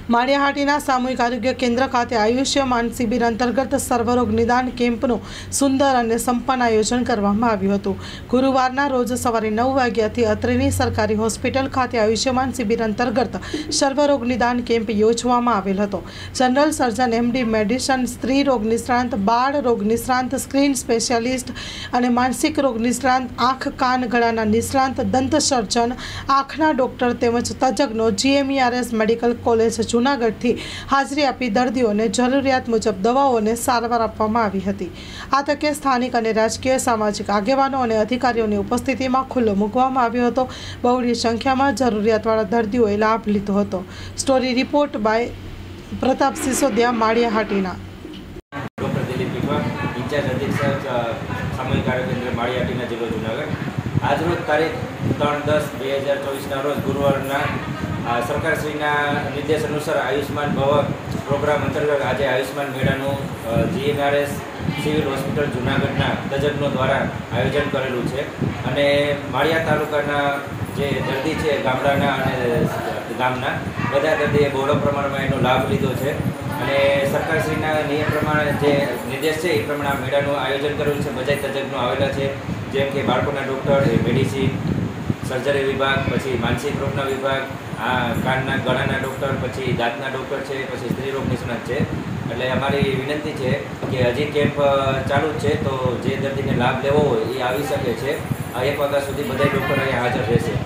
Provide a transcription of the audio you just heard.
માળિયાહાટીના સામૂહિક આરોગ્ય કેન્દ્ર ખાતે આયુષ્યમાન શિબિર અંતર્ગત સર્વરોગ નિદાન કેમ્પનું સુંદર અને સંપન્ન આયોજન કરવામાં આવ્યું હતું। ગુરુવારના રોજ સવારે 9 વાગ્યાથી અત્રેની સરકારી હોસ્પિટલ ખાતે આયુષ્યમાન શિબિર અંતર્ગત સર્વરોગ નિદાન કેમ્પ યોજવામાં આવેલ હતો। જનરલ સર્જન એમડી મેડિસિન, સ્ત્રી રોગ નિષ્ણાંત, બાળ રોગ નિષ્ણાંત, સ્ક્રીન સ્પેશિયાલિસ્ટ અને માનસિક રોગ નિષ્ણાંત, આંખ કાન ગળાના નિષ્ણાંત, દંત સર્જન, આંખના ડોક્ટર તેમજ તજજ્ઞો GMERS મેડિકલ કોલેજ જૂનાગઢથી હાજરી આપી દર્દીઓને જરૂરિયાત મુજબ દવાઓને સારવાર આપવામાં આવી હતી। આ તકે સ્થાનિક અને રાજકીય સામાજિક આગેવાનો અને અધિકારીઓની ઉપસ્થિતિમાં ખુલ્લો મૂકવામાં આવ્યો હતો। બહોળી સંખ્યામાં જરૂરિયાતવાળા દર્દીઓએ લાભ લીધો હતો। Story report by Pratap Sisodiya, Maliyahatina. Doctor Dilip Pithva, in charge અધિક્ષક સામૂહિક આરોગ્ય કેન્દ્ર માળિયાહાટીના, જિલ્લો જૂનાગઢ। આજરોજ તારીખ 3/10/2024ના રોજ ગુરુવારના સરકારશ્રીના નિર્દેશ અનુસાર આયુષ્માન ભવ પ્રોગ્રામ અંતર્ગત આજે આયુષ્માન મેળાનું GMERS સિવિલ હોસ્પિટલ જૂનાગઢના તજજ્ઞો દ્વારા આયોજન કરેલું છે અને માળિયા તાલુકાના જે દર્દી છે ગામડાના અને ગામના બધા દર્દીએ બહોળા પ્રમાણમાં એનો લાભ લીધો છે અને સરકારશ્રીના નિયમ પ્રમાણે જે નિર્દેશ છે એ પ્રમાણે આ મેળાનું આયોજન કરેલું છે। બધા તજજ્ઞો આવેલા છે, જેમ કે બાળકોના ડૉક્ટર, મેડિસિન, સર્જરી વિભાગ, પછી માનસિક રોગના વિભાગ, કાનના ગળાના ડૉક્ટર, પછી દાંતના ડૉક્ટર છે, પછી સ્ત્રી રોગ નિષ્ણાત છે। એટલે અમારી વિનંતી છે કે હજી કેમ્પ ચાલુ જ છે, તો જે દર્દીને લાભ લેવો હોય એ આવી શકે છે। 1 વાગ્યા સુધી બધા ડૉક્ટર અહીંયા હાજર રહેશે।